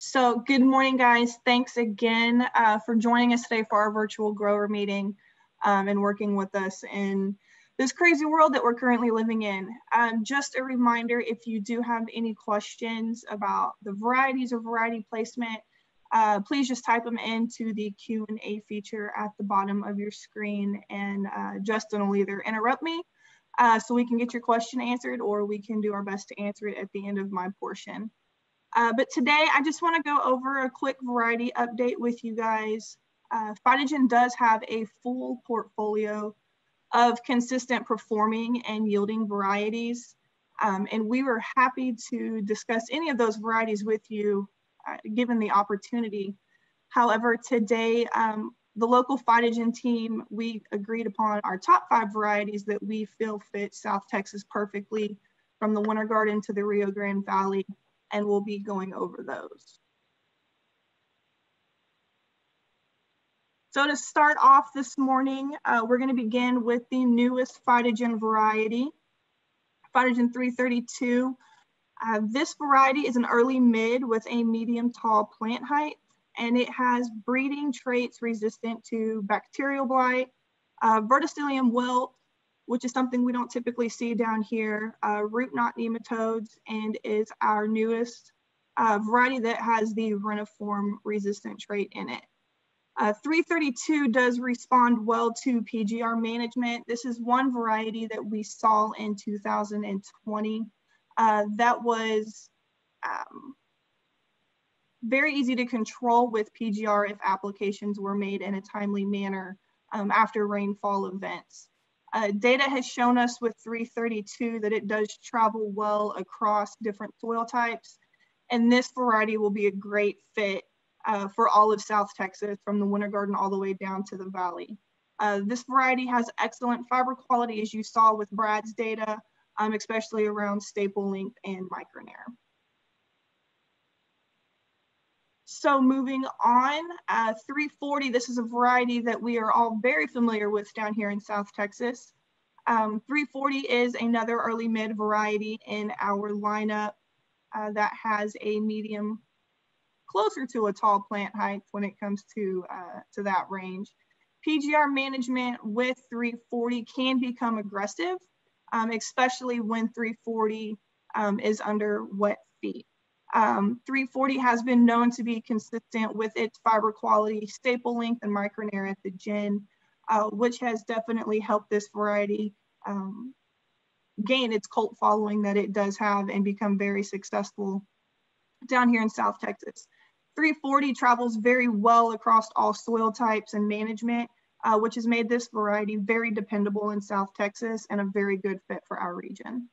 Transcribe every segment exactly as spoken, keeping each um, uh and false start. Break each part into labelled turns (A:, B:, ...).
A: So good morning, guys. Thanks again uh, for joining us today for our virtual grower meeting um, and working with us in this crazy world that we're currently living in. Um, just a reminder, if you do have any questions about the varieties or variety placement, uh, please just type them into the Q and A feature at the bottom of your screen, and uh, Justin will either interrupt me uh, so we can get your question answered, or we can do our best to answer it at the end of my portion. Uh, but today I just want to go over a quick variety update with you guys. Uh, PhytoGen does have a full portfolio of consistent performing and yielding varieties. Um, and we were happy to discuss any of those varieties with you, uh, given the opportunity. However, today, um, the local PhytoGen team, we agreed upon our top five varieties that we feel fit South Texas perfectly, from the Winter Garden to the Rio Grande Valley, and we'll be going over those. So to start off this morning, uh, we're going to begin with the newest PhytoGen variety, PhytoGen three thirty-two. Uh, this variety is an early mid with a medium tall plant height, and it has breeding traits resistant to bacterial blight, uh, verticillium wilt, which is something we don't typically see down here, uh, root knot nematodes, and is our newest uh, variety that has the reniform resistant trait in it. Uh, three thirty-two does respond well to P G R management. This is one variety that we saw in two thousand twenty uh, that was um, very easy to control with P G R if applications were made in a timely manner um, after rainfall events. Uh, data has shown us with three thirty-two that it does travel well across different soil types, and this variety will be a great fit uh, for all of South Texas, from the Winter Garden all the way down to the valley. Uh, this variety has excellent fiber quality, as you saw with Brad's data, um, especially around staple length and micronair. So moving on, uh, three forty, this is a variety that we are all very familiar with down here in South Texas. Um, three forty is another early mid variety in our lineup uh, that has a medium, closer to a tall plant height when it comes to, uh, to that range. P G R management with three forty can become aggressive, um, especially when three forty um, is under wet feet. Um, three forty has been known to be consistent with its fiber quality, staple length, and micronair at the gin, uh, which has definitely helped this variety um, gain its cult following that it does have and become very successful down here in South Texas. three forty travels very well across all soil types and management, uh, which has made this variety very dependable in South Texas and a very good fit for our region.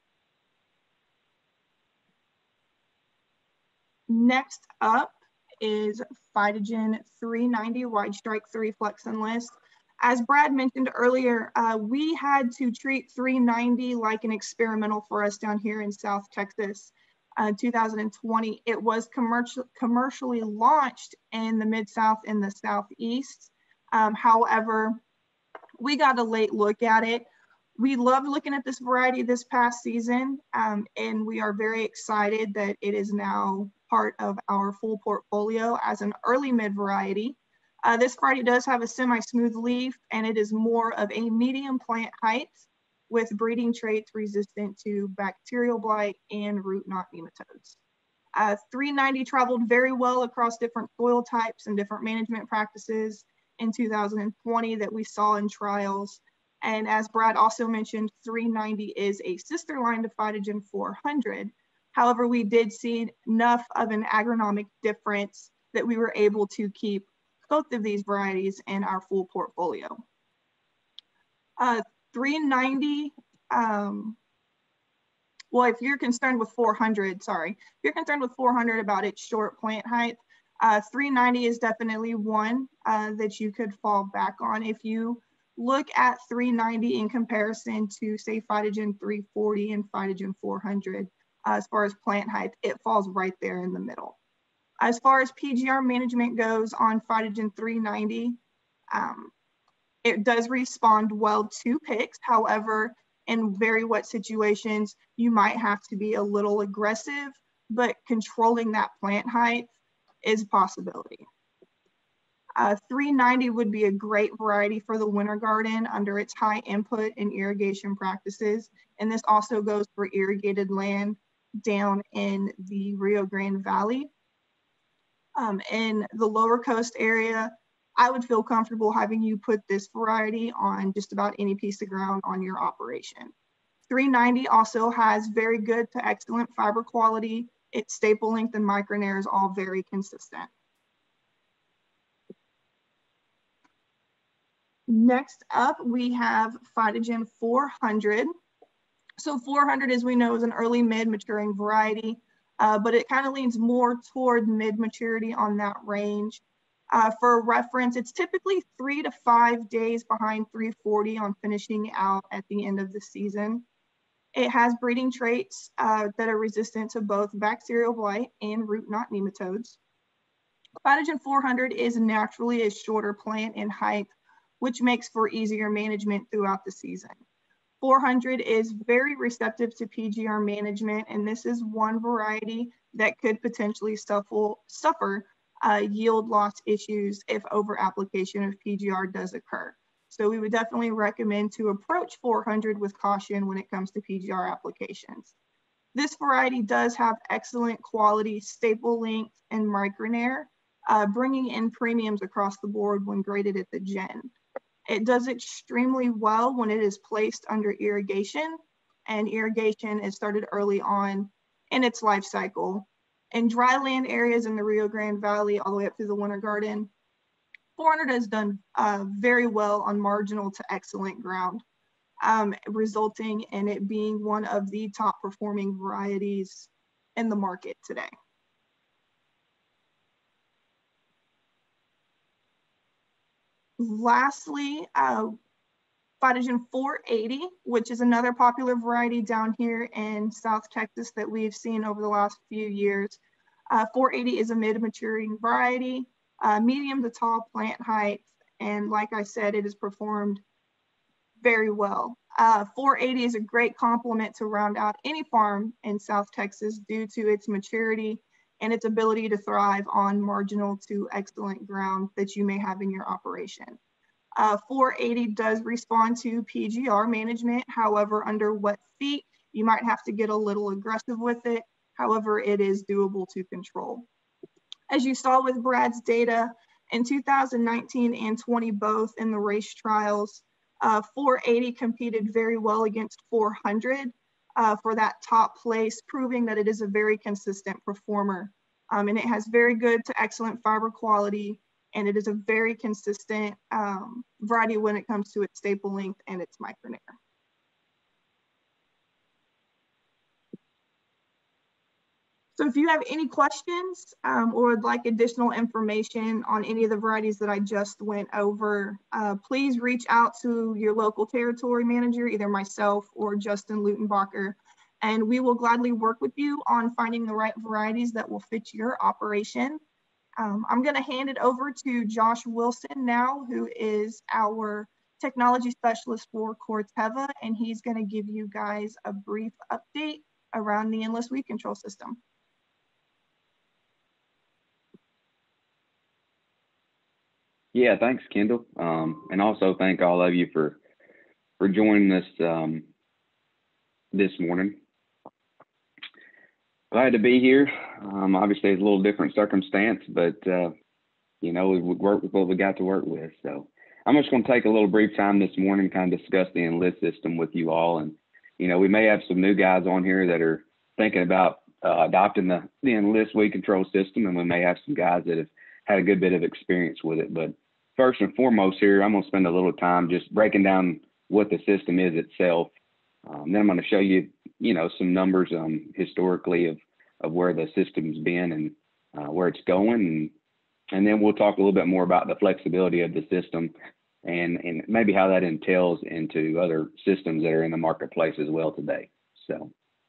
A: Next up is PhytoGen three ninety Wide Strike three Flex Enlist. As Brad mentioned earlier, uh, we had to treat three ninety like an experimental for us down here in South Texas. Uh, two thousand twenty, it was commercial, commercially launched in the Mid-South and the Southeast. Um, however, we got a late look at it. We loved looking at this variety this past season, um, and we are very excited that it is now part of our full portfolio as an early mid variety. Uh, this variety does have a semi-smooth leaf, and it is more of a medium plant height with breeding traits resistant to bacterial blight and root knot nematodes. Uh, three ninety traveled very well across different soil types and different management practices in two thousand twenty that we saw in trials. And as Brad also mentioned, three ninety is a sister line to PhytoGen four hundred. However, we did see enough of an agronomic difference that we were able to keep both of these varieties in our full portfolio. Uh, three ninety, um, well, if you're concerned with four hundred, sorry, if you're concerned with four hundred about its short plant height, uh, three ninety is definitely one uh, that you could fall back on. If you look at three ninety in comparison to, say, PhytoGen three forty and PhytoGen four hundred, uh, as far as plant height, it falls right there in the middle. As far as P G R management goes on PhytoGen three ninety, um, it does respond well to picks. However, in very wet situations, you might have to be a little aggressive, but controlling that plant height is a possibility. Uh, three ninety would be a great variety for the winter garden under its high input and irrigation practices. And this also goes for irrigated land down in the Rio Grande Valley. Um, in the lower coast area, I would feel comfortable having you put this variety on just about any piece of ground on your operation. three ninety also has very good to excellent fiber quality. Its staple length and micronair is all very consistent. Next up, we have PhytoGen four hundred. So four hundred, as we know, is an early mid maturing variety, uh, but it kind of leans more toward mid maturity on that range. Uh, for reference, it's typically three to five days behind three forty on finishing out at the end of the season. It has breeding traits uh, that are resistant to both bacterial blight and root knot nematodes. PhytoGen four hundred is naturally a shorter plant in height, which makes for easier management throughout the season. four hundred is very receptive to P G R management, and this is one variety that could potentially suffer, suffer uh, yield loss issues if over application of P G R does occur. So we would definitely recommend to approach four hundred with caution when it comes to P G R applications. This variety does have excellent quality staple length and micronair, uh, bringing in premiums across the board when graded at the gen. It does extremely well when it is placed under irrigation, and irrigation is started early on in its life cycle. In dry land areas in the Rio Grande Valley, all the way up through the winter garden, four hundred has done uh, very well on marginal to excellent ground, um, resulting in it being one of the top performing varieties in the market today. Lastly, uh, PhytoGen four eighty, which is another popular variety down here in South Texas that we've seen over the last few years. Uh, four eighty is a mid-maturing variety, uh, medium to tall plant height, and like I said, it has performed very well. Uh, four eighty is a great complement to round out any farm in South Texas due to its maturity and its ability to thrive on marginal to excellent ground that you may have in your operation. Uh, four eighty does respond to P G R management. However, under wet feet, you might have to get a little aggressive with it. However, it is doable to control. As you saw with Brad's data, in two thousand nineteen and twenty both in the race trials, uh, four eighty competed very well against four hundred uh, for that top place, proving that it is a very consistent performer. Um, and it has very good to excellent fiber quality, and it is a very consistent um, variety when it comes to its staple length and its micronair. So if you have any questions um, or would like additional information on any of the varieties that I just went over, uh, please reach out to your local territory manager, either myself or Justin Lutenbacher, and we will gladly work with you on finding the right varieties that will fit your operation. Um, I'm going to hand it over to Josh Wilson now, who is our technology specialist for Corteva, and he's going to give you guys a brief update around the endless weed control system.
B: Yeah, thanks, Kendall. Um, and also thank all of you for, for joining us um, this morning. Glad to be here. Um, obviously, it's a little different circumstance, but, uh, you know, we work with what we got to work with. So I'm just going to take a little brief time this morning, kind of discuss the Enlist system with you all. And, you know, we may have some new guys on here that are thinking about uh, adopting the, the Enlist weed control system, and we may have some guys that have had a good bit of experience with it. But first and foremost here, I'm going to spend a little time just breaking down what the system is itself. Um, then I'm going to show you, you know, some numbers um, historically of, of where the system's been and uh, where it's going. And, and then we'll talk a little bit more about the flexibility of the system and, and maybe how that entails into other systems that are in the marketplace as well today. So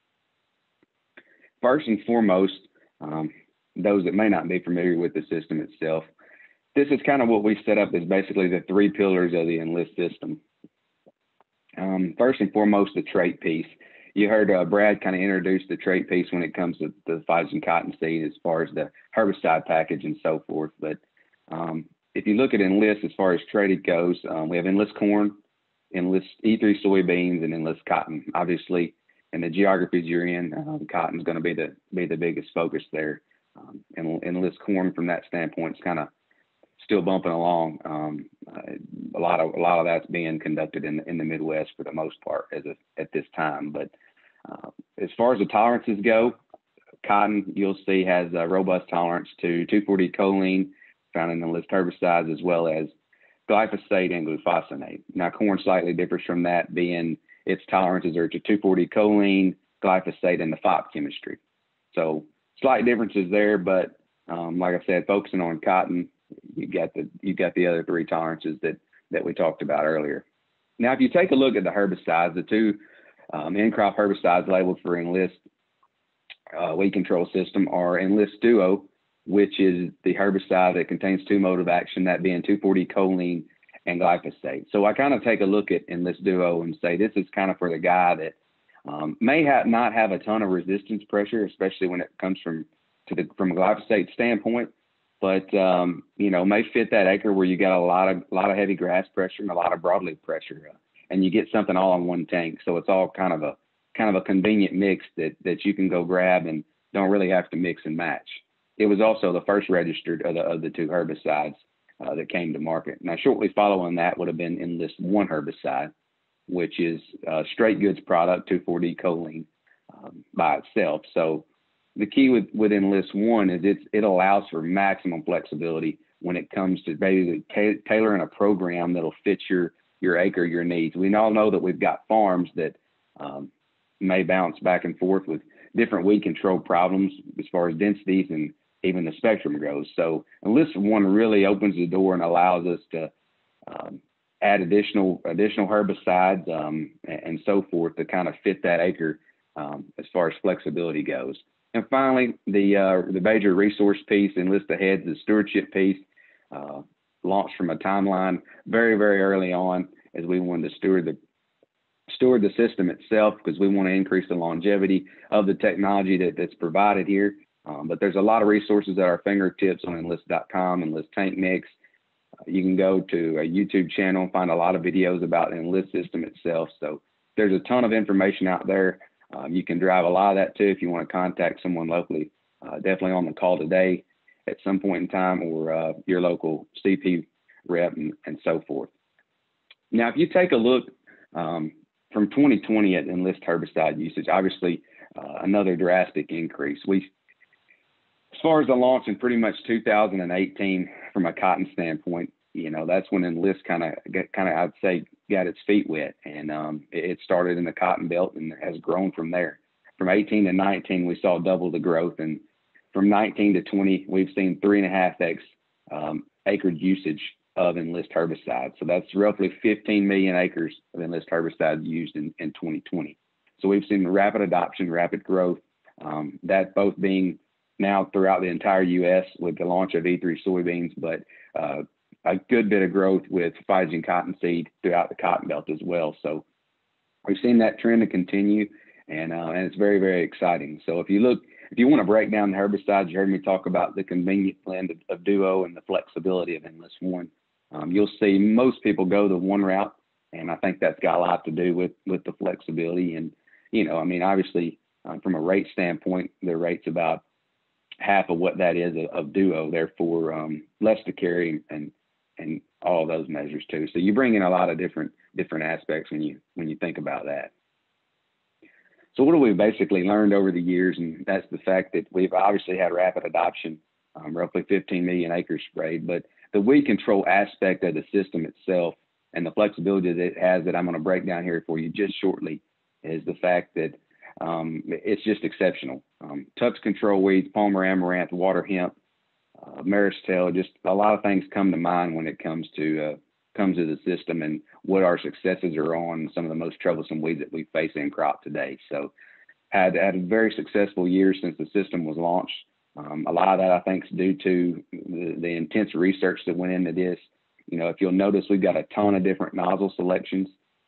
B: first and foremost, um, those that may not be familiar with the system itself, this is kind of what we set up as basically the three pillars of the Enlist system. Um, first and foremost, the trait piece. you heard uh, Brad kind of introduce the trait piece when it comes to the PhytoGen Cottonseed as far as the herbicide package and so forth. But um, if you look at Enlist as far as traded goes, um, we have Enlist corn, Enlist E three soybeans, and Enlist cotton. Obviously, in the geographies you're in, um, cotton is going to be the be the biggest focus there. Um, and Enlist corn from that standpoint is kind of still bumping along. Um, uh, a lot of a lot of that's being conducted in in the Midwest for the most part as a, at this time. But uh, as far as the tolerances go, cotton you'll see has a robust tolerance to two four-D choline found in the Enlist herbicides, as well as glyphosate and glufosinate. Now corn slightly differs from that, being its tolerances are to two four-D choline, glyphosate, and the F O P chemistry. So slight differences there, but um, like I said, focusing on cotton, you got the you got the other three tolerances that that we talked about earlier. Now, if you take a look at the herbicides, the two um, in-crop herbicides labeled for Enlist uh, weed control system are Enlist Duo, which is the herbicide that contains two mode of action, that being two four-D choline and glyphosate. So I kind of take a look at Enlist Duo and say this is kind of for the guy that um, may have not have a ton of resistance pressure, especially when it comes from to the from a glyphosate standpoint, but um, you know, may fit that acre where you got a lot of a lot of heavy grass pressure and a lot of broadleaf pressure, uh, and you get something all in one tank. So it's all kind of a kind of a convenient mix that that you can go grab and don't really have to mix and match. It was also the first registered of the of the two herbicides uh, that came to market. Now, shortly following that would have been Enlist One herbicide, which is a straight goods product, two four-D choline um, by itself. So the key with, with Enlist One is it's, it allows for maximum flexibility when it comes to basically ta tailoring a program that'll fit your, your acre, your needs. We all know that we've got farms that um, may bounce back and forth with different weed control problems as far as densities and even the spectrum goes. So Enlist One really opens the door and allows us to um, add additional additional herbicides um, and, and so forth to kind of fit that acre um, as far as flexibility goes. And finally, the uh, the major resource piece, Enlist Ahead, the stewardship piece, uh, launched from a timeline very, very early on as we wanted to steward the steward the system itself, because we want to increase the longevity of the technology that, that's provided here. Um, but there's a lot of resources at our fingertips on enlist dot com, Enlist Tank Mix. Uh, you can go to a YouTube channel and find a lot of videos about the Enlist system itself. So there's a ton of information out there. Um, you can drive a lot of that too if you want to contact someone locally. Uh, definitely on the call today at some point in time, or uh, your local C P rep and, and so forth. Now, if you take a look um, from twenty twenty at Enlist herbicide usage, obviously uh, another drastic increase. We As far as the launch in pretty much two thousand eighteen, from a cotton standpoint, you know, that's when Enlist kind of, kind of, I'd say, got its feet wet, and um, it started in the cotton belt and has grown from there. From eighteen to nineteen, we saw double the growth, and from nineteen to twenty, we've seen three and a half x um, acreage usage of Enlist herbicide. So that's roughly fifteen million acres of Enlist herbicide used in, in twenty twenty. So we've seen rapid adoption, rapid growth, um, that both being now throughout the entire U S with the launch of E three soybeans, but uh, a good bit of growth with PhytoGen Cottonseed throughout the cotton belt as well. So we've seen that trend to continue, and uh, and it's very, very exciting. So if you look, if you want to break down the herbicides, you heard me talk about the convenient blend of, of Duo and the flexibility of Enlist One. Um, you'll see most people go the one route, and I think that's got a lot to do with with the flexibility. And you know, I mean, obviously um, from a rate standpoint, the rate's about half of what that is of, of Duo, therefore um, less to carry and and all of those measures too. So you bring in a lot of different different aspects when you when you think about that. So what have we basically learned over the years? And that's the fact that we've obviously had rapid adoption, um, roughly fifteen million acres sprayed, but the weed control aspect of the system itself and the flexibility that it has, that I'm going to break down here for you just shortly, is the fact that um, it's just exceptional. Um, touch control weeds, Palmer amaranth, water hemp, uh, mare's tail, just a lot of things come to mind when it comes to uh, comes to the system and what our successes are on some of the most troublesome weeds that we face in crop today. So had had a very successful year since the system was launched. Um, a lot of that, I think, is due to the, the intense research that went into this. You know, if you'll notice, we've got a ton of different nozzle selections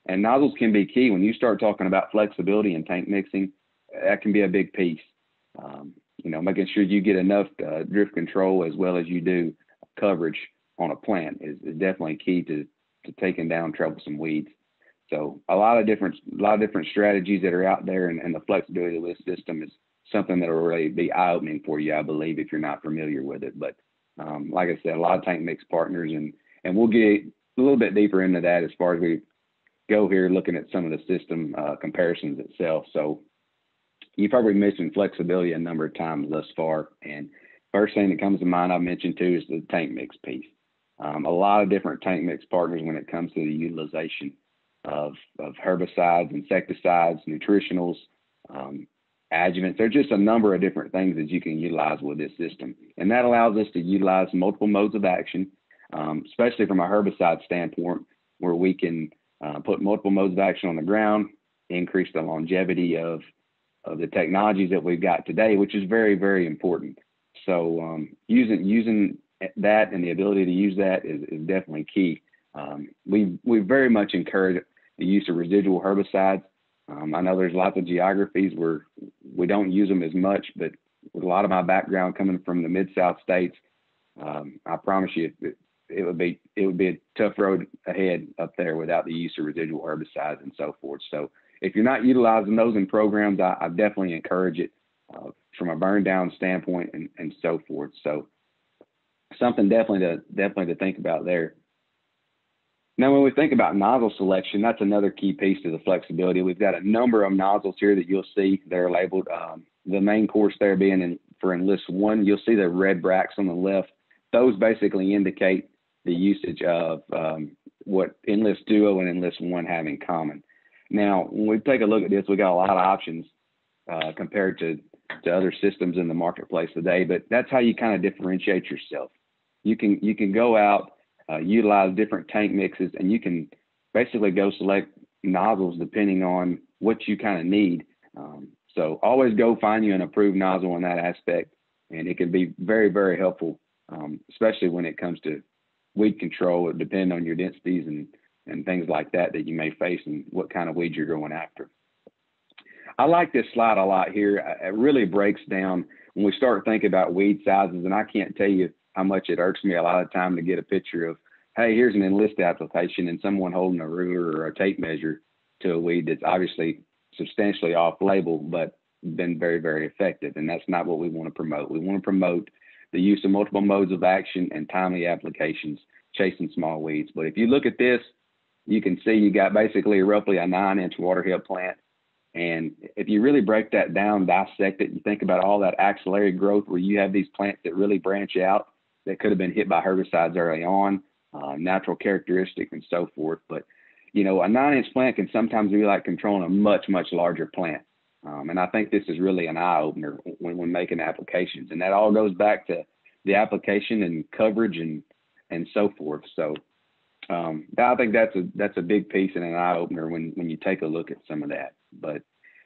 B: And nozzles can be key. When you start talking about flexibility and tank mixing, that can be a big piece. Um, you know, making sure you get enough uh, drift control as well as you do coverage on a plant is, is definitely key to, to taking down troublesome weeds. So a lot of different, a lot of different strategies that are out there, and, and the flexibility of this system is something that will really be eye-opening for you, I believe, if you're not familiar with it. But um, like I said, a lot of tank mix partners, and and we'll get a little bit deeper into that as far as we go here, looking at some of the system uh, comparisons itself. So you probably mentioned flexibility a number of times thus far, and first thing that comes to mind I mentioned too is the tank mix piece. Um, a lot of different tank mix partners when it comes to the utilization of, of herbicides, insecticides, nutritionals, um, adjuvants. There's just a number of different things that you can utilize with this system. And that allows us to utilize multiple modes of action, um, especially from a herbicide standpoint, where we can uh, put multiple modes of action on the ground, increase the longevity of, of the technologies that we've got today, which is very, very important. So um, using, using that and the ability to use that is, is definitely key. Um, we, we very much encourage the use of residual herbicides. Um, I know there's lots of geographies where we don't use them as much, but with a lot of my background coming from the Mid-South states, um, I promise you it, it would be it would be a tough road ahead up there without the use of residual herbicides and so forth. So if you're not utilizing those in programs, I, I definitely encourage it uh, from a burn down standpoint and, and so forth. So something definitely to definitely to think about there. Now, when we think about nozzle selection, that's another key piece to the flexibility. We've got a number of nozzles here that you'll see. They're labeled, um, the main course there being in, for Enlist one, you'll see the red bracts on the left. Those basically indicate the usage of um, what Enlist Duo and Enlist one have in common. Now, when we take a look at this, we got a lot of options uh, compared to, to other systems in the marketplace today, but that's how you kind of differentiate yourself. You can, you can go out, Uh, utilize different tank mixes, and you can basically go select nozzles depending on what you kind of need. Um, so always go find you an approved nozzle in that aspect, and it can be very, very helpful, um, especially when it comes to weed control, depending on your densities and, and things like that that you may face and what kind of weeds you're going after. I like this slide a lot here. It really breaks down when we start thinking about weed sizes, and I can't tell you how much it irks me a lot of time to get a picture of, hey, here's an Enlist application and someone holding a ruler or a tape measure to a weed that's obviously substantially off label, but been very, very effective. And that's not what we want to promote. We want to promote the use of multiple modes of action and timely applications, chasing small weeds. But if you look at this, you can see you got basically roughly a nine inch water hill plant. And if you really break that down, dissect it, you think about all that axillary growth where you have these plants that really branch out, that could have been hit by herbicides early on, uh, natural characteristics and so forth. But, you know, a nine inch plant can sometimes be like controlling a much, much larger plant. Um, and I think this is really an eye opener when, when making applications. And that all goes back to the application and coverage and, and so forth. So um, I think that's a, that's a big piece and an eye opener when, when you take a look at some of that. But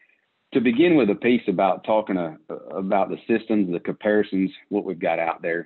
B: to begin with a piece about talking uh, about the systems, the comparisons, what we've got out there.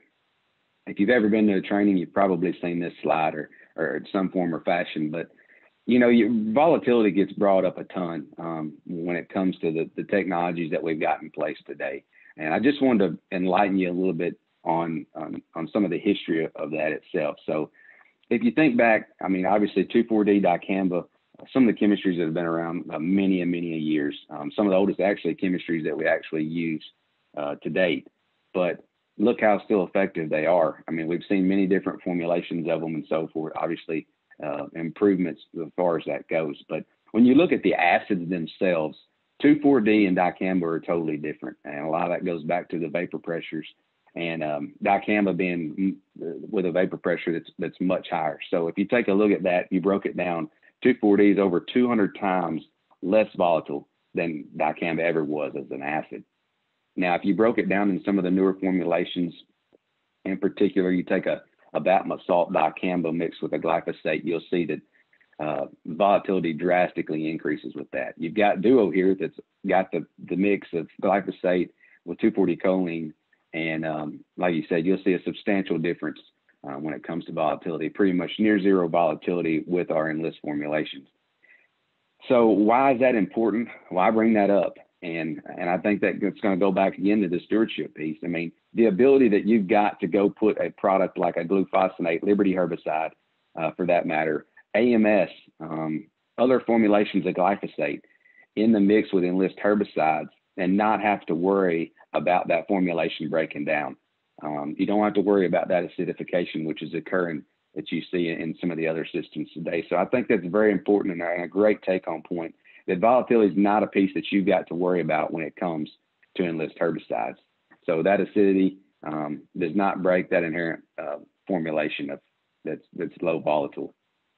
B: If you've ever been to a training, you've probably seen this slide or, or in some form or fashion, but you know, your volatility gets brought up a ton um, when it comes to the, the technologies that we've got in place today. And I just wanted to enlighten you a little bit on, on, on some of the history of, of that itself. So if you think back, I mean, obviously two four D dicamba, some of the chemistries that have been around uh, many and many years, um, some of the oldest actually chemistries that we actually use uh, to date, but look how still effective they are. I mean, we've seen many different formulations of them and so forth, obviously uh, improvements as far as that goes. But when you look at the acids themselves, two four D and dicamba are totally different. And a lot of that goes back to the vapor pressures and um, dicamba being with a vapor pressure that's, that's much higher. So if you take a look at that, you broke it down, two four D is over two hundred times less volatile than dicamba ever was as an acid. Now, if you broke it down in some of the newer formulations, in particular, you take a, a Batma salt dicamba mixed with a glyphosate, you'll see that uh, volatility drastically increases with that. You've got Duo here that's got the, the mix of glyphosate with two four D choline. And um, like you said, you'll see a substantial difference uh, when it comes to volatility, pretty much near zero volatility with our Enlist formulations. So why is that important? Well, I bring that up. And, and I think that it's going to go back again to the stewardship piece. I mean, the ability that you've got to go put a product like a glufosinate, Liberty herbicide, uh, for that matter, A M S, um, other formulations of glyphosate in the mix with Enlist herbicides and not have to worry about that formulation breaking down. Um, you don't have to worry about that acidification, which is occurring that you see in some of the other systems today. So I think that's very important and a great take home point. That volatility is not a piece that you've got to worry about when it comes to Enlist herbicides. So that acidity um, does not break that inherent uh, formulation of that's that's low volatile.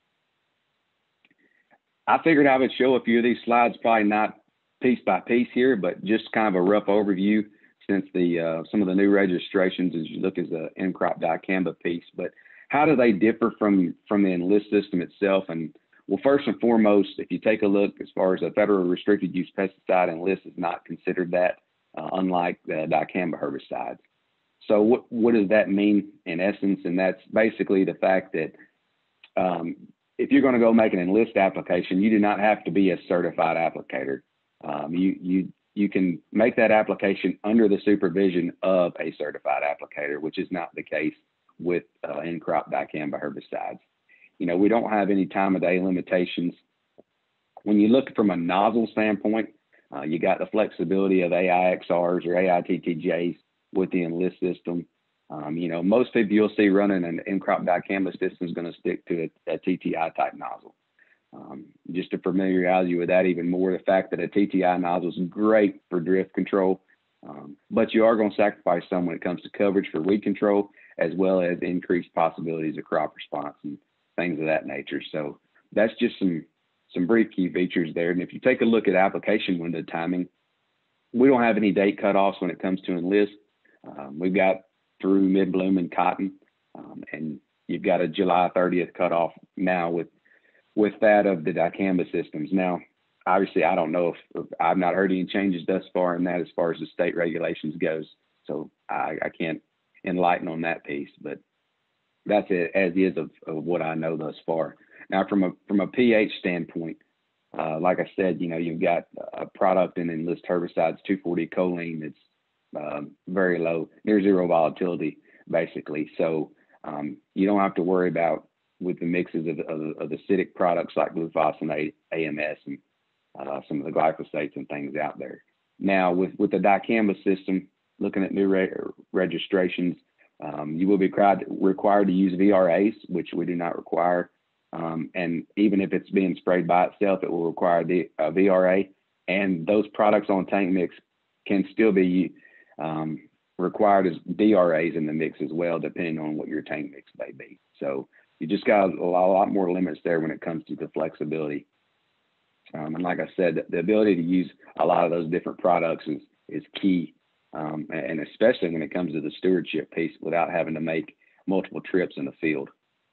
B: I figured I would show a few of these slides, probably not piece by piece here, but just kind of a rough overview since the uh, some of the new registrations as you look as the in-crop dicamba piece. But how do they differ from from the Enlist system itself? And well, first and foremost, if you take a look as far as a federal restricted use pesticide, Enlist is not considered that, uh, unlike the dicamba herbicides. So what, what does that mean in essence? And that's basically the fact that um, if you're going to go make an Enlist application, you do not have to be a certified applicator. Um, you, you, you can make that application under the supervision of a certified applicator, which is not the case with uh, in-crop dicamba herbicides. You know, we don't have any time of day limitations. When you look from a nozzle standpoint, uh, you got the flexibility of A I X Rs or A I T T Js with the Enlist system. Um, you know, most people you'll see running an in-crop dicamba system is going to stick to a, a T T I type nozzle. Um, just to familiarize you with that even more, the fact that a T T I nozzle is great for drift control, um, but you are going to sacrifice some when it comes to coverage for weed control, as well as increased possibilities of crop response and things of that nature. So that's just some some brief key features there. And if you take a look at application window timing, we don't have any date cutoffs when it comes to Enlist. Um, we've got through mid-bloom and cotton, um, and you've got a July thirtieth cutoff now with with that of the dicamba systems. Now, obviously, I don't know if, if I've not heard any changes thus far in that as far as the state regulations goes, so I, I can't enlighten on that piece, but that's it as is of, of what I know thus far. Now, from a from a pH standpoint, uh, like I said, you know, you've got a product in Enlist herbicides, two forty choline, that's um, very low, near zero volatility, basically. So um, you don't have to worry about with the mixes of, of, of acidic products like glufosinate, A M S, and uh, some of the glyphosates and things out there. Now, with, with the dicamba system, looking at new re registrations, Um, you will be required, required to use V R As, which we do not require. Um, and even if it's being sprayed by itself, it will require the uh, V R A. And those products on tank mix can still be um, required as D R As in the mix as well, depending on what your tank mix may be. So you just got a lot, a lot more limits there when it comes to the flexibility. Um, and like I said, the, the ability to use a lot of those different products is, is key. Um, and especially when it comes to the stewardship piece without having to make multiple trips in the field.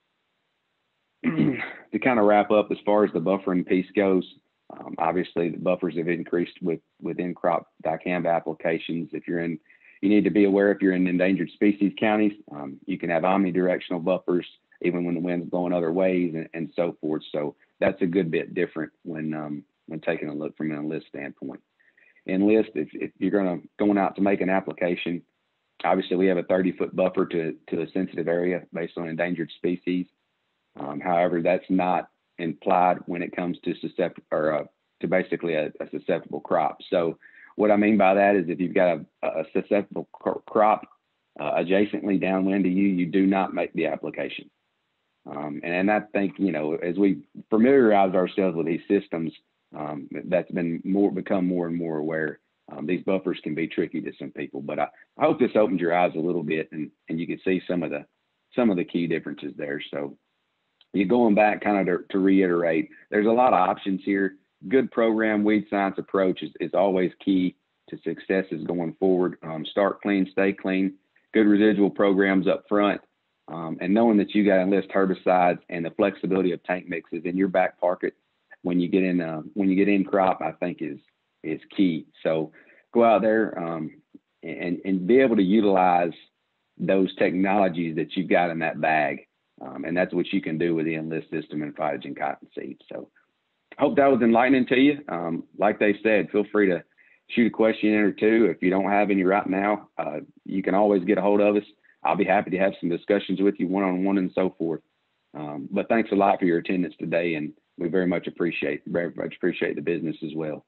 B: To kind of wrap up, as far as the buffering piece goes, um, obviously the buffers have increased with, with in-crop dicamba applications. If you're in, you need to be aware if you're in endangered species counties, um, you can have omnidirectional buffers even when the wind's blowing other ways and, and so forth. So that's a good bit different when, um, when taking a look from an Enlist standpoint. Enlist, if, if you're going to going out to make an application, obviously we have a thirty foot buffer to, to a sensitive area based on endangered species. Um, however, that's not implied when it comes to susceptible or uh, to basically a, a susceptible crop. So what I mean by that is if you've got a, a susceptible crop uh, adjacently downwind to you, you do not make the application. Um, and, and I think, you know, as we familiarize ourselves with these systems, Um, that's been more become more and more aware. Um, these buffers can be tricky to some people, but I, I hope this opens your eyes a little bit and, and you can see some of the some of the key differences there. So you're going back kind of to, to reiterate, there's a lot of options here. Good program weed science approach is, is always key to successes going forward. Um, start clean, stay clean, good residual programs up front, um, and knowing that you got to enlist herbicides and the flexibility of tank mixes in your back pocket when you get in uh, when you get in crop, I think is is key. So go out there um, and and be able to utilize those technologies that you've got in that bag, um, and that's what you can do with the Enlist system and PhytoGen Cottonseed. So hope that was enlightening to you. Um, like they said, feel free to shoot a question in or two. If you don't have any right now, uh, you can always get a hold of us. I'll be happy to have some discussions with you one-on-one and so forth. Um, but thanks a lot for your attendance today, and we very much appreciate very much appreciate the business as well.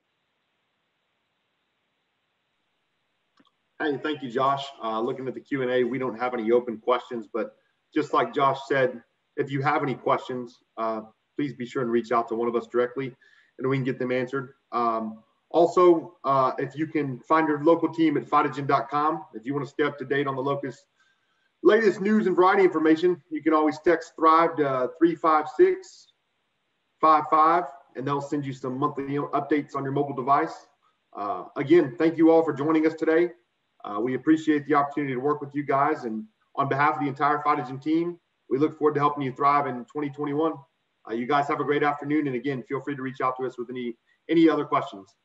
C: Hey, thank you, Josh. Uh, looking at the Q and A, we don't have any open questions, but just like Josh said, if you have any questions, uh, please be sure and reach out to one of us directly, and we can get them answered. Um, also, uh, if you can find your local team at PhytoGen dot com, if you want to stay up to date on the locust latest news and variety information, you can always text Thrive to three five six five five, and they'll send you some monthly updates on your mobile device. Uh, again, thank you all for joining us today. Uh, we appreciate the opportunity to work with you guys, and on behalf of the entire PhytoGen team, we look forward to helping you thrive in twenty twenty-one. Uh, you guys have a great afternoon, and again, feel free to reach out to us with any any other questions.